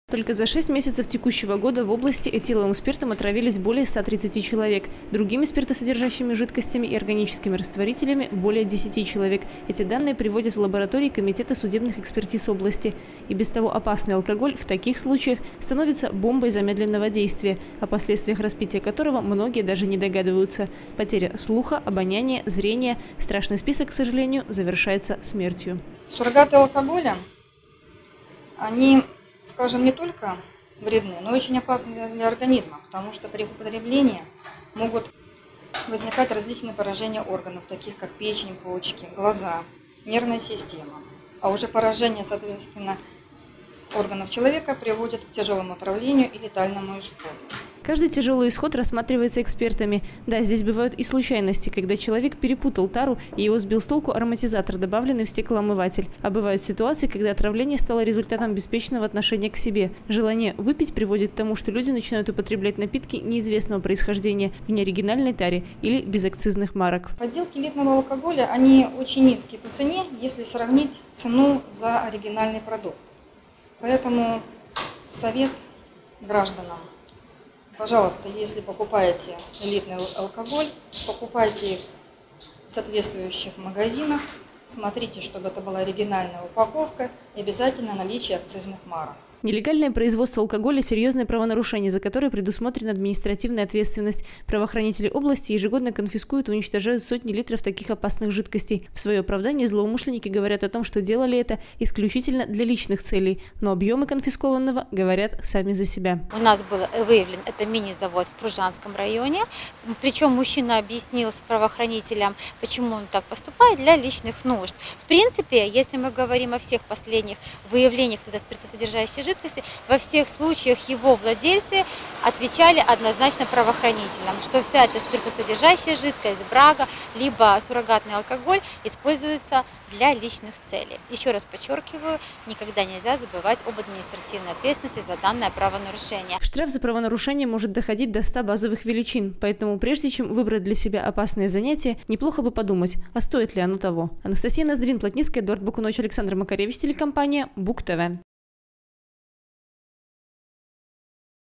Только за 6 месяцев текущего года в области этиловым спиртом отравились более 130 человек. Другими спиртосодержащими жидкостями и органическими растворителями – более 10 человек. Эти данные приводят в лаборатории Комитета судебных экспертиз области. И без того опасный алкоголь в таких случаях становится бомбой замедленного действия, о последствиях распития которого многие даже не догадываются. Потеря слуха, обоняния, зрения. Страшный список, к сожалению, завершается смертью. Суррогаты алкоголя, они, скажем, не только вредны, но и очень опасны для организма, потому что при употреблении могут возникать различные поражения органов, таких как печень, почки, глаза, нервная система. А уже поражение, соответственно, органов человека приводит к тяжелому отравлению и летальному исходу. Каждый тяжелый исход рассматривается экспертами. Да, здесь бывают и случайности, когда человек перепутал тару и его сбил с толку ароматизатор, добавленный в стеклоомыватель. А бывают ситуации, когда отравление стало результатом беспечного отношения к себе. Желание выпить приводит к тому, что люди начинают употреблять напитки неизвестного происхождения в неоригинальной таре или без акцизных марок. Подделки элитного алкоголя, они очень низкие по цене, если сравнить цену за оригинальный продукт. Поэтому совет гражданам. Пожалуйста, если покупаете элитный алкоголь, покупайте их в соответствующих магазинах, смотрите, чтобы это была оригинальная упаковка и обязательно наличие акцизных марок. Нелегальное производство алкоголя – серьезное правонарушение, за которое предусмотрена административная ответственность. Правоохранители области ежегодно конфискуют и уничтожают сотни литров таких опасных жидкостей. В свое оправдание злоумышленники говорят о том, что делали это исключительно для личных целей, но объемы конфискованного говорят сами за себя. У нас был выявлен это мини-завод в Пружанском районе, причем мужчина объяснил правоохранителям, почему он так поступает, для личных нужд. В принципе, если мы говорим о всех последних выявлениях спиртосодержащих жидкости, во всех случаях его владельцы отвечали однозначно правоохранителям, что вся эта спиртосодержащая жидкость, брага, либо суррогатный алкоголь используется для личных целей. Еще раз подчеркиваю, никогда нельзя забывать об административной ответственности за данное правонарушение. Штраф за правонарушение может доходить до 100 базовых величин, поэтому прежде чем выбрать для себя опасное занятие, неплохо бы подумать, а стоит ли оно того. Анастасия Ноздрин, Плотницкая, Эдуард Бакунович, Александр Макаревич, телекомпания БУК ТВ.